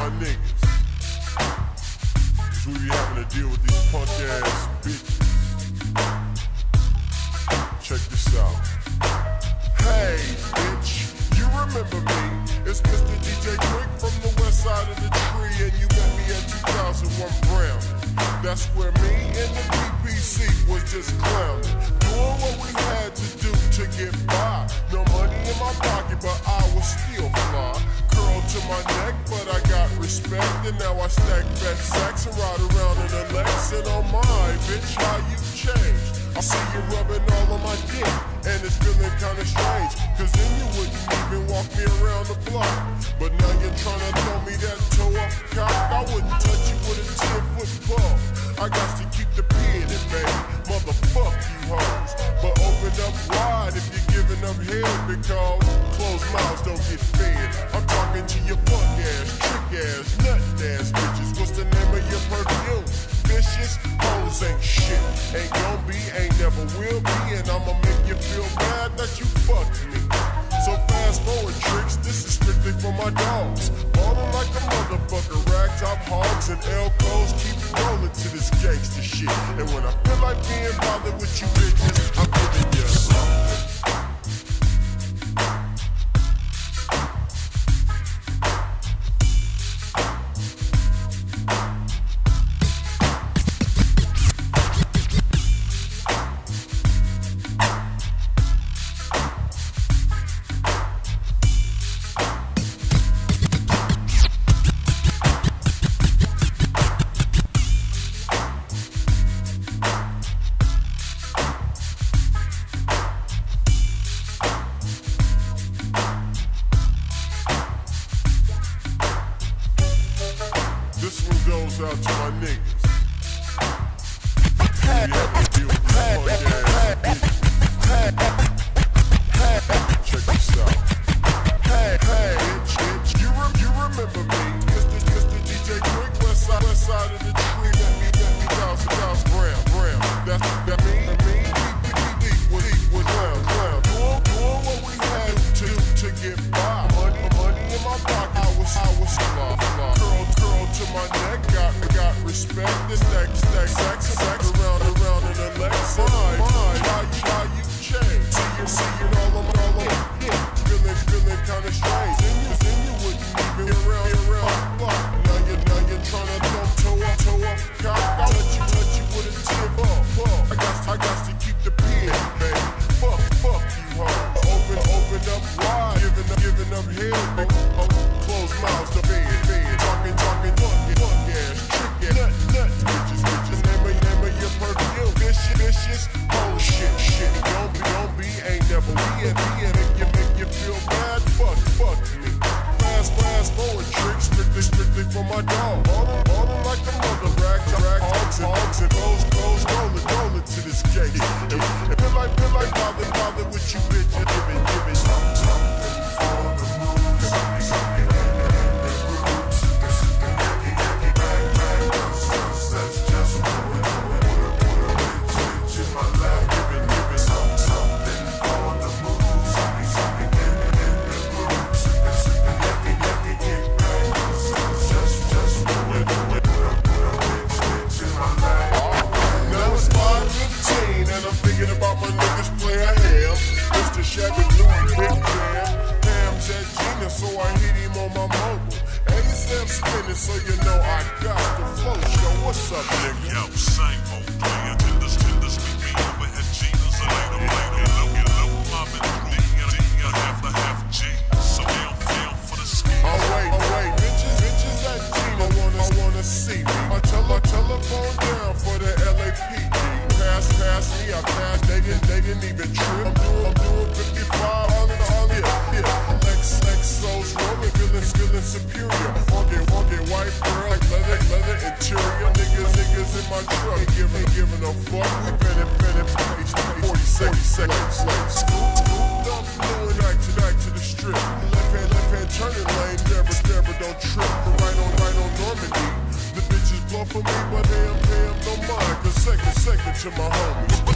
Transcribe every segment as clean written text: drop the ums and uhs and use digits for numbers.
my niggas. Cause we be having to deal with these punk ass bitches. Check this out. Hey, bitch, you remember me? It's Mr. DJ Quik from the west side of the tree, and you met me at 2001 Brown. That's where me and the PPC was just clowning, doing what we had to do to get by. No money in my pocket, but I was still fly. Curl to my neck, but I got respect, and now I stack fat sacks and ride around in a Lex. And oh my, bitch, how you changed? I see you rubbing all on my dick, and it's feeling kinda strange, cause then you wouldn't even walk me around the block. But now you're tryna throw me that toe up cock. I wouldn't touch you with a 10-foot pole. I got to keep the P in it, baby. Motherfuck you hoes. But open up wide if you're giving up head, because closed mouths don't get fed. I'm talking to your punk ass, trick ass, nut ass bitches. What's the name of your perfume? Vicious hoes ain't shit. Ain't gon' be, ain't never will be, and I'ma make you feel bad that you fucked me. So fast forward tricks, this is strictly for my dogs. Ballin' like a motherfucker, ragtop hogs and Elcos. Keep rolling to this gangster shit. And when I feel like being bothered with you bitches, I'm giving you something. This one goes out to my niggas. We have to deal with this punk ass bitch. Check this out. Hey, bitch, you remember me? Mr. DJ Quik, west side of the tree. That me, Brown. That me, was clown. Doing what we had to get by. Money in my pocket. I was fly. Curl to my neck, got respect. This stack around in a Lex. How you change? See it all on feeling kinda strange. Then you wouldn't even be around. Now you're tryna toe up cock. I'll touch you with a tip up. I got to keep the P in, baby. Fuck you, hoes. Open up wide, giving up head, baby. Close mouths, the bed. Talking, punk ass, trick ass, nut bitches. Name of your perfume, vicious, oh shit. Don't be, ain't never be, and make you feel bad. Fuck me. Fast forward tricks, strictly for my dog. Ballin' like a mother, rag hogs and close, rolling to this gate. And feel like bother with you bitches. Give it something for the moves. Something about my niggas play a ham. Mr. Shabby Louie, big jam. Ham's at Gina, so I hit him on my mobile. ASM spinning, so you know I got the flow. Show what's up, nigga? Yo, same old player. Tenders, meet me over at Gina's later. Low, mobbing through the half G. So they don't feel for the ski. Oh wait, bitches at Gina wanna see me. I tell her telephone down for the LAPD. Pass me, I passed, they didn't even trip. I'm doing 55 on it. Lexos rolling, feeling superior. Funky white girl, like leather interior. Niggas in my truck, ain't giving a fuck. We better space, 40 seconds late. Scooped up, blowing back to the strip. Left hand turning lane, never don't trip. Right on Normandy. The bitches blow for me, but they no mind. Cause second to my homies.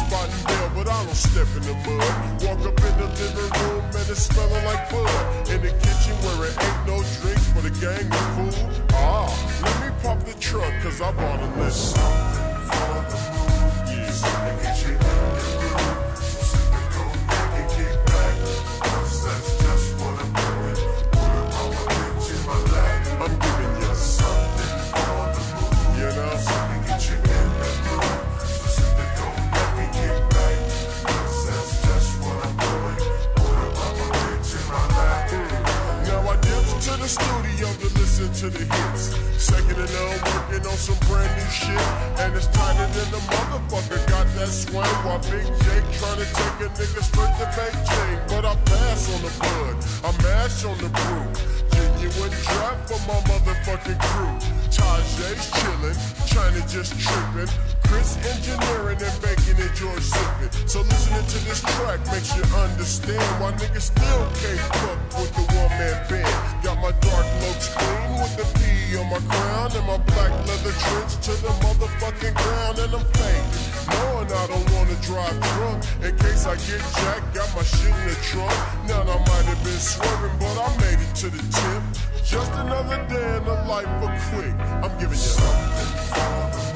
rotten bell, but I don't step in the mud. Walk up in the living room and it's smelling like bud. In the kitchen where it ain't no drinks but a gang of food. Let me pop the truck cause I bought a list. Something for the mood. Yeah. Something to get you in the groove. So sit there, go back and kick back. Cause that's just what I'm doing. Put a rubber bitch in my lap. I'm giving you something for the mood. You know? Something to get you in the groove. So sit there, go back and kick back. Cause that's just what I'm doing. Put a rubber bitch in my lap. Now I dips to the studio to listen to the hits. Second and none, working on some brand new shit. And it's tighter than the motherfucker got that swing. While Big Jake trying to take a nigga straight to Beijing. But I pass on the bud, I mash on the brew. Genuine trap for my motherfucking crew. Tajay's chillin', China just trippin'. Chris engineering and baking and George sippin'. So listening to this track makes you understand why niggas still can't fuck with the one-man band. Got my dark looks clean with the P on my crown and my black leather trench to the motherfucking ground. And I'm faded, knowing I don't wanna drive drunk. In case I get jacked, got my shit in the trunk. Now I might have been swerving, but I made it to the tip. Just another day in the life of Quik. I'm giving you something for the